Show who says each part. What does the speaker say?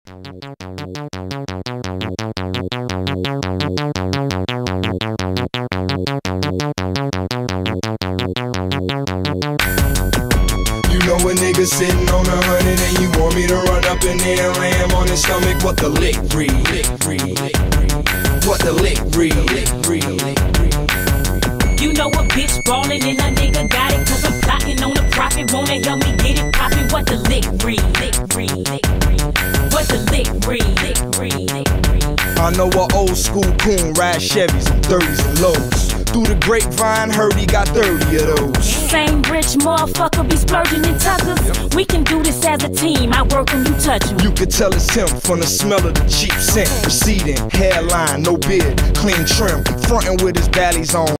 Speaker 1: You know a nigga sitting on 100 and you want me to run up in there and ram on his stomach. What the lick read? What the lick read?
Speaker 2: You know a bitch ballin' and a nigga got it, cause I'm plotting on a profit. Wanna help me get it poppin'? What the lick read? What the lick read?
Speaker 1: I know a old school coon ride Chevys on 30s and lows. Through the grapevine, heard he got 30 of those.
Speaker 2: Same rich motherfucker be splurging in tuckers. We can do this as a team, I work when you touch him.
Speaker 1: You could tell it's him from the smell of the cheap scent. Receding, hairline, no beard, clean trim. Frontin' with his baddies on.